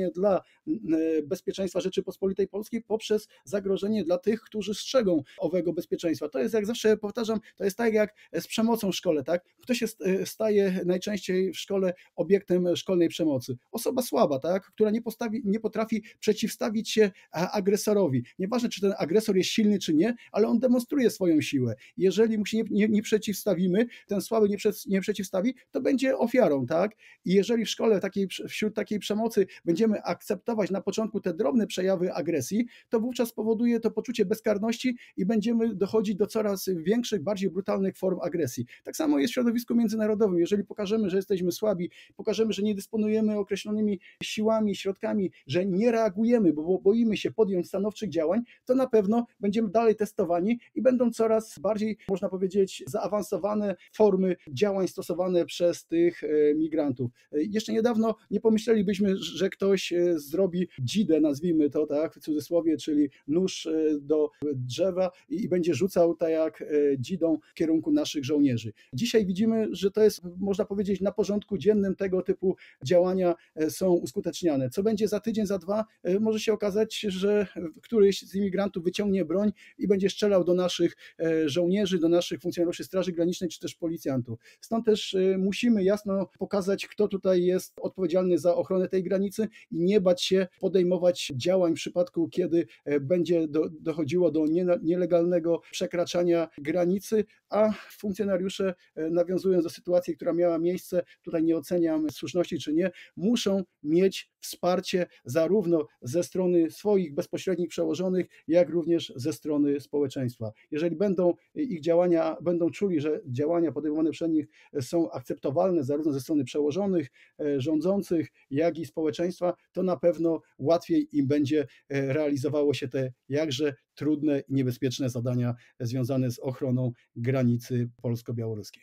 zagrożenie dla bezpieczeństwa Rzeczypospolitej Polskiej poprzez zagrożenie dla tych, którzy strzegą owego bezpieczeństwa. To jest, jak zawsze powtarzam, to jest tak jak z przemocą w szkole, tak? Kto się staje najczęściej w szkole obiektem szkolnej przemocy? Osoba słaba, tak? Która nie, postawi, nie potrafi przeciwstawić się agresorowi. Nieważne, czy ten agresor jest silny, czy nie, ale on demonstruje swoją siłę. Jeżeli mu się nie, nie, nie przeciwstawimy, ten słaby nie, prze, nie przeciwstawi, to będzie ofiarą, tak? I jeżeli w szkole takiej, wśród takiej przemocy będziemy akceptować na początku te drobne przejawy agresji, to wówczas spowoduje to poczucie bezkarności i będziemy dochodzić do coraz większych, bardziej brutalnych form agresji. Tak samo jest w środowisku międzynarodowym. Jeżeli pokażemy, że jesteśmy słabi, pokażemy, że nie dysponujemy określonymi siłami, środkami, że nie reagujemy, bo boimy się podjąć stanowczych działań, to na pewno będziemy dalej testowani i będą coraz bardziej, można powiedzieć, zaawansowane formy działań stosowane przez tych migrantów. Jeszcze niedawno nie pomyślelibyśmy, że ktoś zrobi dzidę, nazwijmy to tak, w cudzysłowie, czyli nóż do drzewa i będzie rzucał tak jak dzidą w kierunku naszych żołnierzy. Dzisiaj widzimy, że to jest, można powiedzieć, na porządku dziennym tego typu działania są uskuteczniane. Co będzie za tydzień, za dwa, może się okazać, że któryś z imigrantów wyciągnie broń i będzie strzelał do naszych żołnierzy, do naszych funkcjonariuszy Straży Granicznej czy też policjantów. Stąd też musimy jasno pokazać, kto tutaj jest odpowiedzialny za ochronę tej granicy i nie bać się podejmować działań w przypadku, kiedy będzie do, dochodziło do nie, nielegalnego przekraczania granicy, a funkcjonariusze, nawiązując do sytuacji, która miała miejsce, tutaj nie oceniam słuszności czy nie, muszą mieć wsparcie zarówno ze strony swoich bezpośrednich przełożonych, jak również ze strony społeczeństwa. Jeżeli będą ich działania, będą czuli, że działania podejmowane przez nich są akceptowalne zarówno ze strony przełożonych, rządzących, jak i społeczeństwa, to na pewno łatwiej im będzie realizowało się te jakże trudne i niebezpieczne zadania związane z ochroną granicy polsko-białoruskiej.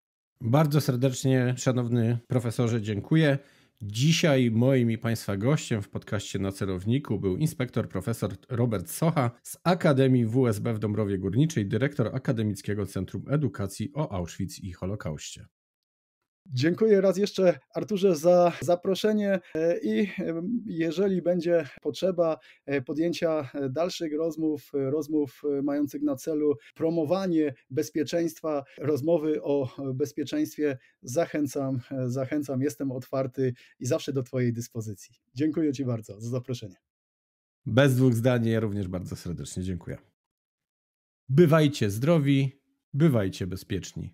Bardzo serdecznie, szanowny profesorze, dziękuję. Dzisiaj moim i Państwa gościem w podcaście Na Celowniku był inspektor profesor Robert Socha z Akademii W S B w Dąbrowie Górniczej, dyrektor Akademickiego Centrum Edukacji o Auschwitz i Holokauście. Dziękuję raz jeszcze, Arturze, za zaproszenie i jeżeli będzie potrzeba podjęcia dalszych rozmów, rozmów mających na celu promowanie bezpieczeństwa, rozmowy o bezpieczeństwie, zachęcam, zachęcam, jestem otwarty i zawsze do Twojej dyspozycji. Dziękuję Ci bardzo za zaproszenie. Bez dwóch zdań, ja również bardzo serdecznie dziękuję. Bywajcie zdrowi, bywajcie bezpieczni.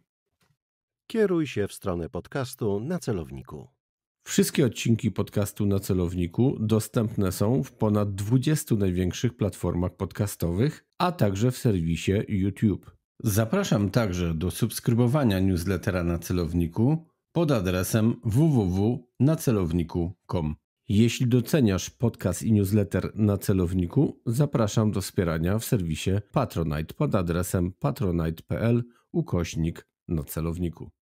Kieruj się w stronę podcastu Na Celowniku. Wszystkie odcinki podcastu Na Celowniku dostępne są w ponad dwudziestu największych platformach podcastowych, a także w serwisie YouTube. Zapraszam także do subskrybowania newslettera Na Celowniku pod adresem w w w kropka na celowniku kropka com. Jeśli doceniasz podcast i newsletter Na Celowniku, zapraszam do wspierania w serwisie Patronite pod adresem patronite kropka pl ukośnik na celowniku.